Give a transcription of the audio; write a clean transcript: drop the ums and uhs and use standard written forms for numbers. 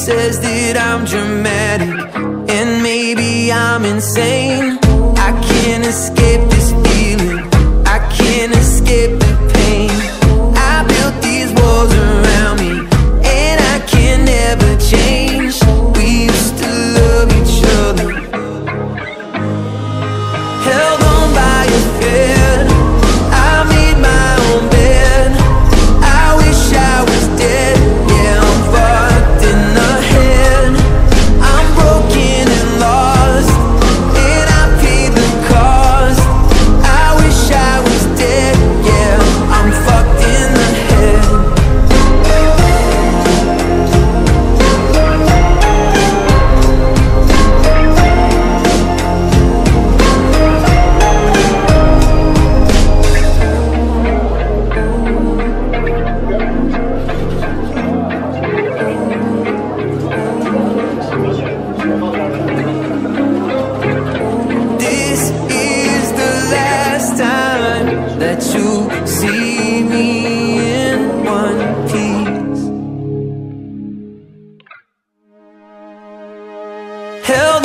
says that I'm dramatic, and maybe I'm insane. I can't escape this feeling, I can't escape the pain. I built these walls around me, and I can never change. We used to love each other, held on by a thread. I made my own bed, I wish I was dead. Yeah, I'm fucked in the head, I'm broken and lost, and I paid the cost. I wish I was dead. Yeah, I'm fucked in the head. This is the last time that you see me in one piece, held